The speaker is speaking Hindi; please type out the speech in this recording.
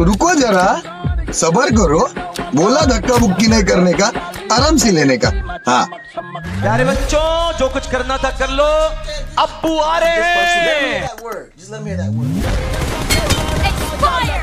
रुको जरा, सबर करो। बोला धक्का बुक्की नहीं करने का, आराम से लेने का। हाँ प्यारे बच्चों, जो कुछ करना था कर लो, अब्बू आ रहे हैं। Expired.